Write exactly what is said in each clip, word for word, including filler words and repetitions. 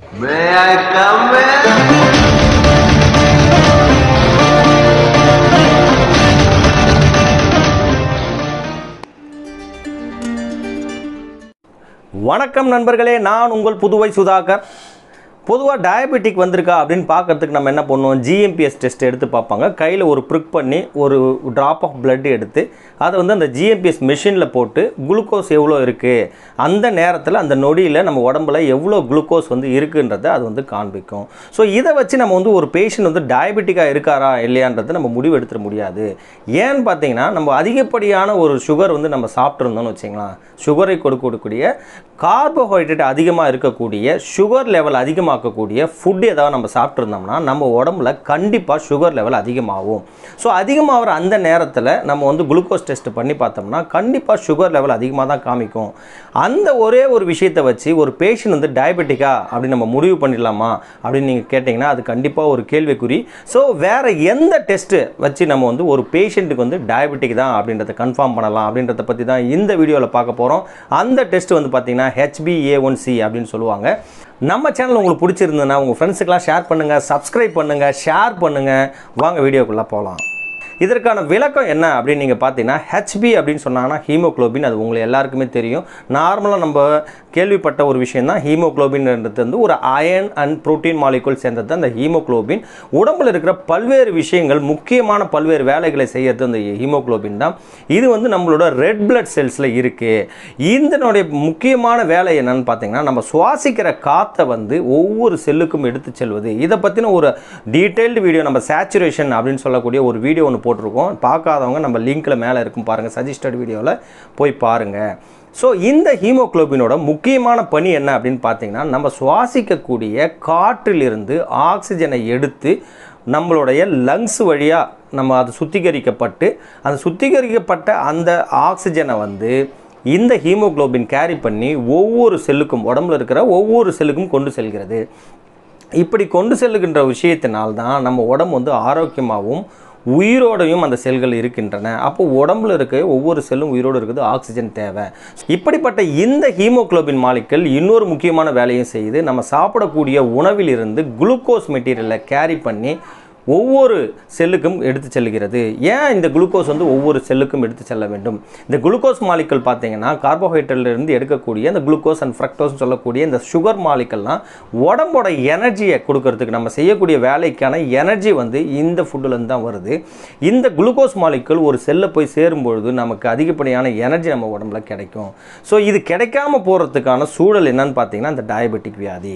May I come in? வணக்கம் நண்பர்களே, நான் உங்கள் புதுவை சுதாகர். பொதுவாக டயபெட்டிக் வந்திருக்கா அப்படின்னு பார்க்கறதுக்கு நம்ம என்ன பண்ணுவோம், ஜிஎம்பிஎஸ் டெஸ்ட் எடுத்து பார்ப்பாங்க. கையில் ஒரு ப்ரிக் பண்ணி ஒரு ட்ராப் ஆஃப் பிளட் எடுத்து அதை வந்து அந்த ஜிஎம்பிஎஸ் மிஷினில் போட்டு குளுக்கோஸ் எவ்வளோ இருக்குது, அந்த நேரத்தில் அந்த நொடியில் நம்ம உடம்புல எவ்வளோ குளுக்கோஸ் வந்து இருக்குன்றதை அது வந்து காண்பிக்கும். ஸோ இதை வச்சு நம்ம வந்து ஒரு பேஷண்ட் வந்து டயபெட்டிக்காக இருக்காரா இல்லையான்றதை நம்ம முடிவு எடுத்துட முடியாது. ஏன்னு பார்த்தீங்கன்னா, நம்ம அதிகப்படியான ஒரு சுகர் வந்து நம்ம சாப்பிட்ருந்தோம்னு வச்சிங்களேன், சுகரை கொடுக்கக்கூடிய கார்போஹைட்ரேட் அதிகமாக இருக்கக்கூடிய சுகர் லெவல் அதிகமாக்கக்கூடிய ஃபுட் ஏதாவது நம்ம சாப்பிட்ருந்தோம்னா நம்ம உடம்புல கண்டிப்பாக சுகர் லெவல் அதிகமாகும். ஸோ அதிகமாகிற அந்த நேரத்தில் நம்ம வந்து குளுக்கோஸ் டெஸ்ட் பண்ணி பார்த்தோம்னா கண்டிப்பாக சுகர் லெவல் அதிகமாக தான் காமிக்கும். அந்த ஒரே ஒரு விஷயத்தை வச்சு ஒரு பேஷண்ட் வந்து டயபெட்டிக்கா அப்படின்னு நம்ம முடிவு பண்ணிடலாமா அப்படின்னு நீங்கள் கேட்டிங்கன்னா அது கண்டிப்பாக ஒரு கேள்விக்குறி. ஸோ வேறு எந்த டெஸ்ட்டு வச்சு நம்ம வந்து ஒரு பேஷண்ட்டுக்கு வந்து டயபெட்டிக் தான் அப்படின்றத கன்ஃபார்ம் பண்ணலாம் அப்படின்றத பற்றி தான் இந்த வீடியோவில் பார்க்க போகிறோம். அந்த டெஸ்ட் வந்து பார்த்திங்கன்னா H B A one C அப்படின்னு சொல்லுவாங்க. நம்ம சேனல் உங்களுக்கு பிடிச்சிருந்ததுன்னா உங்கள் ஃப்ரெண்ட்ஸுக்கெல்லாம் ஷேர் பண்ணுங்கள், சப்ஸ்கிரைப் பண்ணுங்கள், ஷேர் பண்ணுங்கள். வாங்க வீடியோக்குள்ளே போகலாம். இதற்கான விளக்கம் என்ன அப்படின்னு நீங்கள் பார்த்தீங்கன்னா, ஹெச்பி அப்படின்னு சொன்னாங்கன்னா ஹீமோக்ளோபின். அது உங்களுக்கு எல்லாருக்குமே தெரியும். நார்மலாக நம்ம கேள்விப்பட்ட ஒரு விஷயம் தான் ஹீமோக்ளோபின்ன்றது வந்து ஒரு அயன் அண்ட் புரோட்டீன் மாலிகுல் சேர்ந்தது தான் அந்த ஹீமோக்ளோபின். உடம்பில் இருக்கிற பல்வேறு விஷயங்கள், முக்கியமான பல்வேறு வேலைகளை செய்யறது அந்த ஹீமோக்ளோபின் தான். இது வந்து நம்மளோட ரெட் பிளட் செல்ஸில் இருக்குது. இதனுடைய முக்கியமான வேலை என்னன்னு பார்த்தீங்கன்னா, நம்ம சுவாசிக்கிற காற்றை வந்து ஒவ்வொரு செல்லுக்கும் எடுத்து செல்வது. இதை பற்றின ஒரு டீட்டெயில்டு வீடியோ நம்ம சேச்சுரேஷன் அப்படின்னு சொல்லக்கூடிய ஒரு வீடியோ ஒன்று போட்டிருக்கோம். பார்க்காதவங்க நம்ம லிங்க்கில் மேலே இருக்கும் பாருங்கள், சஜஸ்டட் வீடியோவில் போய் பாருங்கள். ஸோ இந்த ஹீமோக்ளோபினோட முக்கியமான பணி என்ன அப்படின்னு பார்த்தீங்கன்னா, நம்ம சுவாசிக்கக்கூடிய காற்றிலிருந்து ஆக்சிஜனை எடுத்து நம்மளுடைய லங்ஸ் வழியாக நம்ம அது சுத்திகரிக்கப்பட்டு அந்த சுத்திகரிக்கப்பட்ட அந்த ஆக்சிஜனை வந்து இந்த ஹீமோக்ளோபின் கேரி பண்ணி ஒவ்வொரு செல்லுக்கும், உடம்புல இருக்கிற ஒவ்வொரு செல்லுக்கும் கொண்டு செல்கிறது. இப்படி கொண்டு செல்லுகின்ற விஷயத்தினால்தான் நம்ம உடம்பு வந்து ஆரோக்கியமாகவும் உயிரோடையும் அந்த செல்கள் இருக்கின்றன. அப்போ உடம்புல இருக்க ஒவ்வொரு செல்லும் உயிரோடு இருக்குது, ஆக்சிஜன் தேவை. இப்படிப்பட்ட இந்த ஹீமோக்ளோபின் மாலிகுல் இன்னொரு முக்கியமான வேலையும் செய்யுது. நம்ம சாப்பிடக்கூடிய உணவிலிருந்து குளுக்கோஸ் மெட்டீரியலை கேரி பண்ணி ஒவ்வொரு செல்லுக்கும் எடுத்து செல்கிறது. ஏன் இந்த குளுக்கோஸ் வந்து ஒவ்வொரு செல்லுக்கும் எடுத்து செல்ல வேண்டும்? இந்த குளுக்கோஸ் மாலிகுல் பார்த்தீங்கன்னா கார்போஹைட்ரேட்லேருந்து எடுக்கக்கூடிய அந்த குளுக்கோஸ் அண்ட் ஃப்ரக்டோஸ் சொல்லக்கூடிய இந்த சுகர் மாலிகுல்லாம் உடம்போட எனர்ஜியை கொடுக்கறதுக்கு, நம்ம செய்யக்கூடிய வேலைக்கான எனர்ஜி வந்து இந்த ஃபுட்டுலேருந்து தான் வருது. இந்த குளுக்கோஸ் மாலிகுல் ஒரு செல்லை போய் சேரும்பொழுது நமக்கு அதிகப்படியான எனர்ஜி நம்ம உடம்புல கிடைக்கும். ஸோ இது கிடைக்காம போகிறதுக்கான சூழல் என்னன்னு பார்த்தீங்கன்னா இந்த டயபெட்டிக் வியாதி.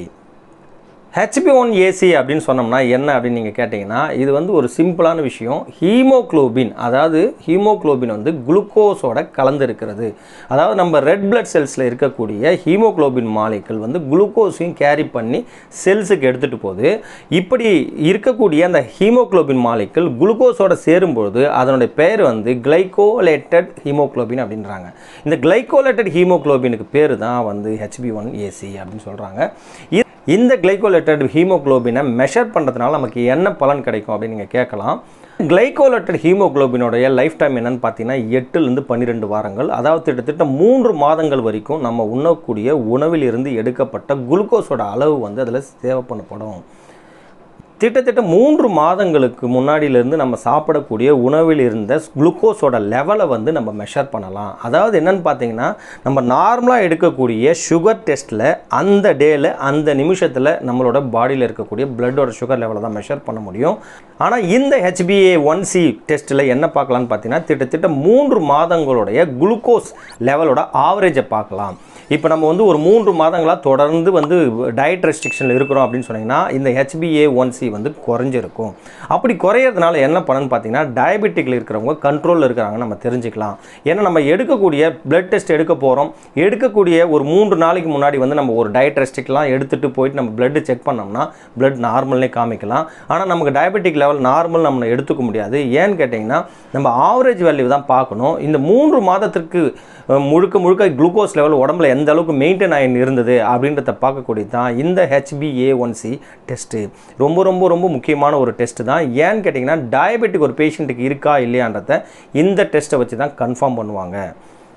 H B one A C அப்படின்னு சொன்னோம்னா என்ன அப்படின்னு நீங்கள் கேட்டிங்கன்னா, இது வந்து ஒரு சிம்பிளான விஷயம். ஹீமோக்ளோபின், அதாவது ஹீமோக்ளோபின் வந்து குளுக்கோஸோட கலந்து இருக்கிறது. அதாவது நம்ம ரெட் பிளட் செல்ஸில் இருக்கக்கூடிய ஹீமோக்ளோபின் மாலிகுல் வந்து குளுக்கோஸையும் கேரி பண்ணி செல்ஸுக்கு எடுத்துகிட்டு போகுது. இப்படி இருக்கக்கூடிய அந்த ஹீமோக்ளோபின் மாலிகுல் குளுக்கோஸோட சேரும்பொழுது அதனுடைய பெயர் வந்து கிளைகோலேட்டட் ஹீமோக்ளோபின் அப்படின்றாங்க. இந்த கிளைகோலேட்டட் ஹீமோக்ளோபினுக்கு பேர் தான் வந்து H B one A C அப்படின்னு சொல்கிறாங்க. இந்த கிளைகோலேட்டட் ஹீமோக்ளோபினை மெஷர் பண்ணுறதுனால நமக்கு என்ன பலன் கிடைக்கும் அப்படின்னு நீங்கள் கேட்கலாம். கிளைகோலேட்டட் ஹீமோக்ளோபினோடைய லைஃப் டைம் என்னன்னு பார்த்தீங்கன்னா எட்டுலேருந்து பன்னிரெண்டு வாரங்கள். அதாவது கிட்டத்தட்ட மூன்று மாதங்கள் வரைக்கும் நம்ம உண்ணக்கூடிய உணவில் இருந்து எடுக்கப்பட்ட குளுக்கோஸோட அளவு வந்து அதில் சேவ் பண்ணப்படும். திட்டத்தட்ட மூன்று மாதங்களுக்கு முன்னாடியிலேருந்து நம்ம சாப்பிடக்கூடிய உணவில் இருந்த குளுக்கோஸோட லெவலை வந்து நம்ம மெஷர் பண்ணலாம். அதாவது என்னென்னு பார்த்தீங்கன்னா, நம்ம நார்மலாக எடுக்கக்கூடிய சுகர் டெஸ்ட்டில் அந்த டேயில் அந்த நிமிஷத்தில் நம்மளோட பாடியில் இருக்கக்கூடிய பிளட்டோட சுகர் லெவலை தான் மெஷர் பண்ண முடியும். ஆனால் இந்த H B A one C டெஸ்ட்டில் என்ன பார்க்கலான்னு பார்த்தீங்கன்னா, திட்டத்தட்ட மூன்று மாதங்களுடைய குளுக்கோஸ் லெவலோட ஆவரேஜை பார்க்கலாம். இப்போ நம்ம வந்து ஒரு மூன்று மாதங்களாக தொடர்ந்து வந்து டயட் ரெஸ்ட்ரிக்ஷனில் இருக்கிறோம் அப்படின்னு சொன்னீங்கன்னா இந்த H B A one C வந்து குறைஞ்சிருக்கும். அப்படி குறையிறதுனால என்ன பண்ணுன்னு பார்த்தீங்கன்னா, டயபெட்டிக்கில் இருக்கிறவங்க கண்ட்ரோலில் இருக்கிறாங்க நம்ம தெரிஞ்சுக்கலாம். ஏன்னா நம்ம எடுக்கக்கூடிய பிளட் டெஸ்ட் எடுக்க போகிறோம், எடுக்கக்கூடிய ஒரு மூன்று நாளைக்கு முன்னாடி வந்து நம்ம ஒரு டயட் ரெஸ்ட்ரிக்ட்லாம் எடுத்துகிட்டு போயிட்டு நம்ம பிளட்டு செக் பண்ணோம்னா பிளட் நார்மல்னே காமிக்கலாம். ஆனால் நமக்கு டயபெட்டிக் லெவல் நார்மல் நம்ம எடுத்துக்க முடியாது. ஏன்னு கேட்டிங்கன்னா, நம்ம ஆவரேஜ் வேல்யூ தான் பார்க்கணும். இந்த மூன்று மாதத்திற்கு முழுக்க முழுக்க குளுக்கோஸ் லெவல் உடம்புல எந்த அளவுக்கு மெயின்டைன் ஆகி இருந்தது அப்படின்றத பார்க்கக்கூடியது தான் இந்த H B A one C test. ரொம்ப ரொம்ப ரொம்ப முக்கியமான ஒரு டெஸ்ட்டு தான். ஏன்னு கேட்டிங்கன்னா, டயபெட்டிக் ஒரு பேஷண்ட்டுக்கு இருக்கா இல்லையான்றத இந்த டெஸ்ட்டை வச்சு தான் கன்ஃபார்ம் பண்ணுவாங்க.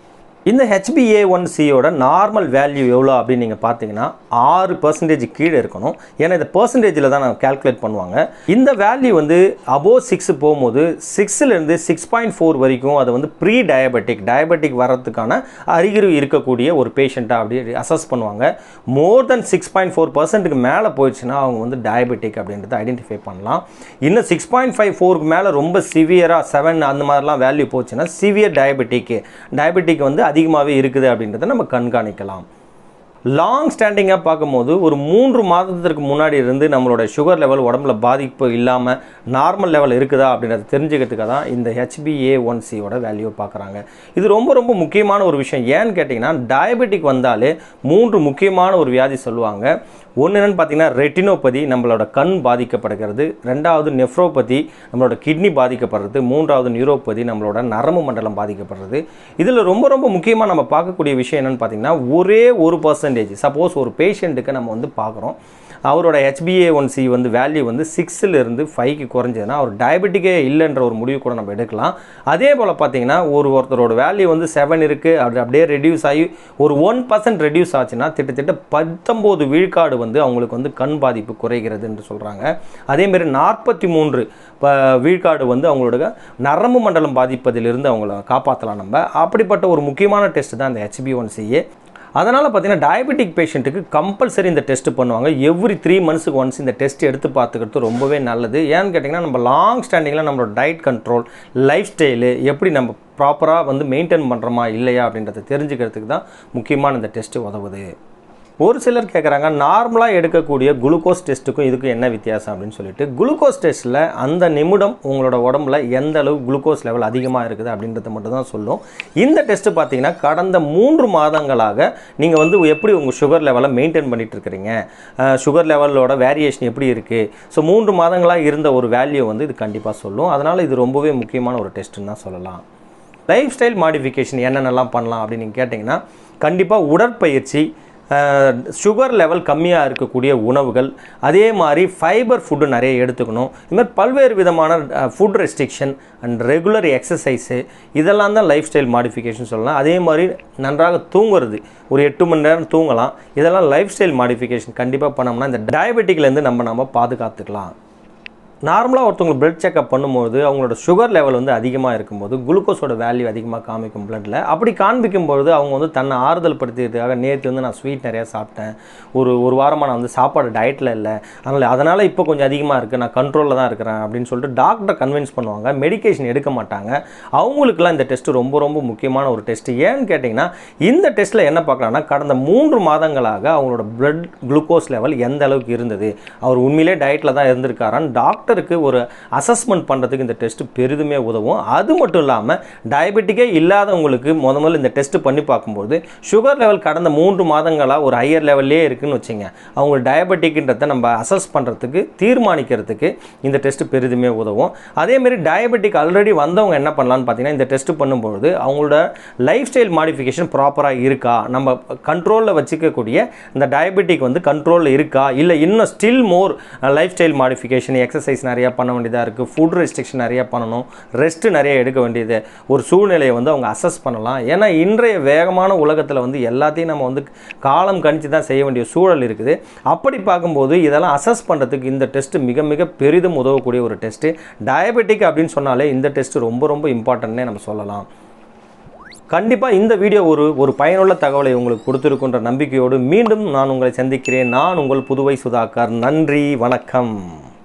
இந்த H B A one C யோட நார்மல் வேல்யூ எவ்வளோ அப்படின்னு நீங்கள் பார்த்தீங்கன்னா ஆறு பர்சன்டேஜ் கீழே இருக்கணும். ஏன்னா இந்த பர்சன்டேஜில் தான் நான் கேல்குலேட் பண்ணுவாங்க. இந்த வேல்யூ வந்து அபோவ் சிக்ஸ் போகும்போது சிக்ஸ்லேருந்து சிக்ஸ் பாயிண்ட் ஃபோர் வரைக்கும் அதை வந்து ப்ரீ டயபெட்டிக் டயபெட்டிக் வர்றதுக்கான அறிகுறி இருக்கக்கூடிய ஒரு பேஷண்ட்டாக அப்படி அசஸ் பண்ணுவாங்க. More then six point four பர்சன்ட்டுக்கு மேலே போயிடுச்சுன்னா அவங்க வந்து டயபெட்டிக் அப்படின்றத ஐடென்டிஃபை பண்ணலாம். இன்னும் சிக்ஸ் பாயிண்ட் ஃபைவ் ஃபோருக்கு மேலே ரொம்ப சிவியராக செவன் அந்த மாதிரிலாம் வேல்யூ போச்சுன்னா சிவியர் டயபெட்டிக் டயபெட்டிக் வந்து அதிகமாகவே இருக்குது அப்படின்றத நம்ம கண்காணிக்கலாம். லாங் ஸ்டாண்டிங்காக பார்க்கும்போது ஒரு மூன்று மாதத்திற்கு முன்னாடி இருந்து நம்மளோட சுகர் லெவல் உடம்புல பாதிப்பு இல்லாமல் நார்மல் லெவல் இருக்குதா அப்படின்றத தெரிஞ்சுக்கிறதுக்காக தான் இந்த ஹெச் பி ஏ ஒன் சியோட வேல்யூ பார்க்குறாங்க. இது ரொம்ப ரொம்ப முக்கியமான ஒரு விஷயம். ஏன்னு கேட்டிங்கன்னா டயபெட்டிக் வந்தாலே மூன்று முக்கியமான ஒரு வியாதி சொல்லுவாங்க. ஒன்று என்னென்னு பார்த்தீங்கன்னா ரெட்டினோபதி, நம்மளோட கண் பாதிக்கப்படுகிறது. ரெண்டாவது நெஃப்ரோபதி, நம்மளோட கிட்னி பாதிக்கப்படுறது. மூன்றாவது நியூரோபதி, நம்மளோட நரம்பு மண்டலம் பாதிக்கப்படுறது. இதில் ரொம்ப ரொம்ப முக்கியமாக நம்ம பார்க்கக்கூடிய விஷயம் என்னென்னு பார்த்தீங்கன்னா ஒரே ஒரு பர்சன்டேஜ் சப்போஸ் ஒரு பேஷண்ட்டுக்கு நம்ம வந்து பார்க்குறோம் அவரோட H B A one C வந்து வேல்யூ வந்து சிக்ஸிலிருந்து ஃபைவ்க்கு குறைஞ்சதுன்னா அவர் டயபெட்டிக்கே இல்லைன்ற ஒரு முடிவு கூட நம்ம எடுக்கலாம். அதே போல் பார்த்தீங்கன்னா ஒரு ஒருத்தரோட வேல்யூ வந்து செவன் இருக்குது அப்படி அப்படியே ரெடியூஸ் ஆகி ஒரு ஒன் பர்சன்ட் ரெடியூஸ் ஆச்சுன்னா கிட்டத்தட்ட பத்தொம்போது விழுக்காடு வந்து அவங்களுக்கு வந்து கண் பாதிப்பு குறைகிறது என்று சொல்கிறாங்க. அதேமாரி நாற்பத்தி மூன்று விழுக்காடு வந்து அவங்களோட நரம்பு மண்டலம் பாதிப்பதிலிருந்து அவங்கள காப்பாற்றலாம். நம்ம அப்படிப்பட்ட ஒரு முக்கியமான டெஸ்ட் தான் இந்த ஹெச் பி ஒன் சிஏ. அதனால் பார்த்தீங்கன்னா டயபெட்டிக் பேஷண்ட்டுக்கு கம்பல்சரி இந்த டெஸ்ட் பண்ணுவாங்க. எவ்ரி த்ரீ மந்த்ஸுக்கு ஒன்ஸ் இந்த டெஸ்ட் எடுத்து பார்த்துக்கிறது ரொம்பவே நல்லது. ஏன்னு கேட்டிங்கன்னா நம்ம லாங் ஸ்டாண்டிங்கில் நம்மளோட டயட் கண்ட்ரோல் லைஃப் ஸ்டைலு எப்படி நம்ம ப்ராப்பராக வந்து மெயின்டைன் பண்ணுறோமா இல்லையா அப்படின்றத தெரிஞ்சுக்கிறதுக்கு தான் முக்கியமான இந்த டெஸ்ட்டு உதவுது. ஒரு சிலர் கேட்குறாங்க நார்மலாக எடுக்கக்கூடிய குளுக்கோஸ் டெஸ்ட்டுக்கும் இதுக்கும் என்ன வித்தியாசம் அப்படின்னு சொல்லிட்டு. குளுக்கோஸ் டெஸ்ட்டில் அந்த நிமிடம் உங்களோட உடம்புல எந்த அளவு குளுக்கோஸ் லெவல் அதிகமாக இருக்குது அப்படின்றத மட்டும் தான் சொல்லும். இந்த டெஸ்ட்டு பார்த்தீங்கன்னா கடந்த மூன்று மாதங்களாக நீங்கள் வந்து எப்படி உங்கள் சுகர் லெவலை மெயின்டைன் பண்ணிகிட்டு இருக்கிறீங்க, சுகர் லெவலோட வேரியேஷன் எப்படி இருக்குது, ஸோ மூன்று மாதங்களாக இருந்த ஒரு வேல்யூ வந்து இது கண்டிப்பாக சொல்லும். அதனால் இது ரொம்பவே முக்கியமான ஒரு டெஸ்ட்டுன்னு தான் சொல்லலாம். லைஃப் ஸ்டைல் மாடிஃபிகேஷன் என்னென்னலாம் பண்ணலாம் அப்படின்னு நீங்கள் கேட்டிங்கன்னா கண்டிப்பாக உடற்பயிற்சி, சுகர் லெவல் கம்மியாக இருக்கக்கூடிய உணவுகள், அதே மாதிரி ஃபைபர் ஃபுட்டு நிறைய எடுத்துக்கணும். இதுமாதிரி பல்வேறு விதமான food restriction and regular exercise இதெல்லாம் தான் லைஃப் ஸ்டைல் மாடிஃபிகேஷன் சொல்லலாம். அதே மாதிரி நன்றாக தூங்குறது, ஒரு எட்டு மணி நேரம் தூங்கலாம். இதெல்லாம் லைஃப் ஸ்டைல் மாடிஃபிகேஷன் கண்டிப்பாக பண்ணோம்னா இந்த டயபெட்டிக்லேருந்து நம்ம நம்ம பாதுகாத்துக்கலாம். நார்மலாக ஒருத்தவங்களுக்கு பிளட் செக்அப் பண்ணும்போது அவங்களோட சுகர் லெவல் வந்து அதிகமாக இருக்கும்போது குளுக்கோஸோட வேல்யூ அதிகமாக காமிக்கும் பிளட்டில். அப்படி காண்பிக்கும்போது அவங்க வந்து தன்னை ஆறுதல் படுத்துறதுக்காக நேற்று வந்து நான் ஸ்வீட் நிறையா சாப்பிட்டேன், ஒரு ஒரு வாரமாக நான் வந்து சாப்பாடு டயட்டில் இல்லை, அதனால் அதனால் இப்போ கொஞ்சம் அதிகமாக இருக்குது, நான் கண்ட்ரோலில் தான் இருக்கிறேன் அப்படின்னு சொல்லிட்டு டாக்டரை கன்வின்ஸ் பண்ணுவாங்க. மெடிக்கேஷன் எடுக்க மாட்டாங்க. அவங்களுக்குலாம் இந்த டெஸ்ட்டு ரொம்ப ரொம்ப முக்கியமான ஒரு டெஸ்ட்டு. ஏன்னு கேட்டிங்கன்னா இந்த டெஸ்ட்டில் என்ன பார்க்கலாம்னா கடந்த மூன்று மாதங்களாக அவங்களோட பிளட் குளுக்கோஸ் லெவல் எந்த அளவுக்கு இருந்தது, அவர் உண்மையிலே டயட்டில் தான் இருந்திருக்காரான்னு டாக்டர் ஒரு அசஸ்மெண்ட் பண்ணுறதுக்கு இந்த டெஸ்ட் பெரிதுமே உதவும். அது மட்டும் இல்லாமல் டயபெட்டிக்கே இல்லாதவங்களுக்கு முத முதல்ல இந்த டெஸ்ட் பண்ணி பார்க்கும்போது சுகர் லெவல் கடந்த மூன்று மாதங்களாக ஒரு ஹையர் லெவல்லே இருக்குன்னு வச்சுங்க, அவங்க டயபெட்டிக்ன்றதை நம்ம அசஸ் பண்ணுறதுக்கு தீர்மானிக்கிறதுக்கு இந்த டெஸ்ட் பெரிதுமே உதவும். அதேமாரி டயபெட்டிக் ஆல்ரெடி வந்தவங்க என்ன பண்ணலான்னு பார்த்தீங்கன்னா இந்த டெஸ்ட் பண்ணும்போது அவங்களோட லைஃப் ஸ்டைல் மாடிஃபிகேஷன் ப்ராப்பராக இருக்கா, நம்ம கண்ட்ரோலில் வச்சுக்கக்கூடிய இந்த டயபெட்டிக் வந்து கண்ட்ரோலில் இருக்கா, இல்லை இன்னும் still more lifestyle modification exercise நிறையா பண்ண வேண்டியதாக இருக்குது, ஃபுட் ரெஸ்ட்ரிக்ஷன் நிறையா பண்ணணும், ரெஸ்ட்டு நிறைய எடுக்க வேண்டியது ஒரு சூழ்நிலையை வந்து அவங்க அசஸ் பண்ணலாம். ஏன்னா இன்றைய வேகமான உலகத்தில் வந்து எல்லாத்தையும் நம்ம வந்து காலம் கணிச்சு தான் செய்ய வேண்டிய சூழல் இருக்குது. அப்படி பார்க்கும்போது இதெல்லாம் அசஸ் பண்ணுறதுக்கு இந்த டெஸ்ட்டு மிக மிக பெரிதும் உதவக்கூடிய ஒரு டெஸ்ட்டு. டயபெட்டிக் அப்படின்னு சொன்னாலே இந்த டெஸ்ட்டு ரொம்ப ரொம்ப இம்பார்ட்டன்ட்னே நம்ம சொல்லலாம். கண்டிப்பாக இந்த வீடியோ ஒரு ஒரு பயனுள்ள தகவலை உங்களுக்கு கொடுத்துருக்குன்ற நம்பிக்கையோடு மீண்டும் நான் உங்களை சந்திக்கிறேன். நான் உங்கள் புதுவை சுதாகர். நன்றி, வணக்கம்.